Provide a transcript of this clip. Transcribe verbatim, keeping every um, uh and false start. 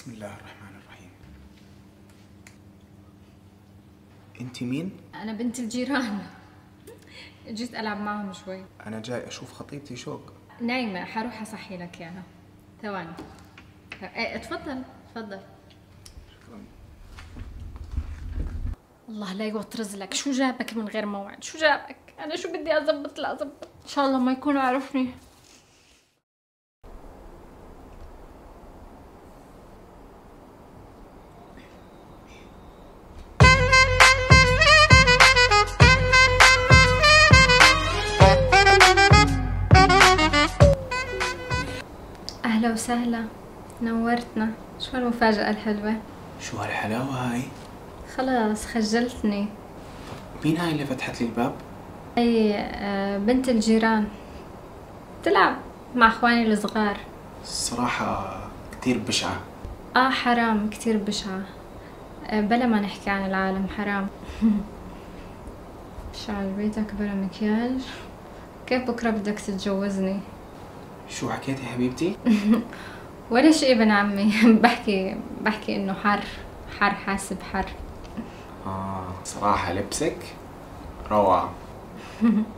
بسم الله الرحمن الرحيم. انت مين؟ أنا بنت الجيران. جيت ألعب معهم شوي. انا جاي اشوف خطيبتي شوق. نايمة، حروح أصحي لك إياها. ثواني. إيه اتفضل اتفضل. شكرا. الله لا يوط رزلك، شو جابك من غير موعد؟ شو جابك؟ أنا شو بدي أزبط لا أزبط؟ إن شاء الله ما يكون عرفني. أهلا وسهلا، نورتنا. شو هالمفاجأة الحلوة؟ شو هالحلاوة هاي؟ خلاص خجلتني. مين هاي اللي فتحت لي الباب؟ هي آه، بنت الجيران، تلعب مع اخواني الصغار. الصراحة كتير بشعة. اه حرام، كتير بشعة. آه، بلا ما نحكي عن العالم، حرام. شعر بيتك بلا مكياج. كيف بكرة بدك تتجوزني؟ شو حكيتي حبيبتي؟ ولا شي ابن عمي. بحكي بحكي انه حر حر، حاسب حر. اه صراحة لبسك روعة.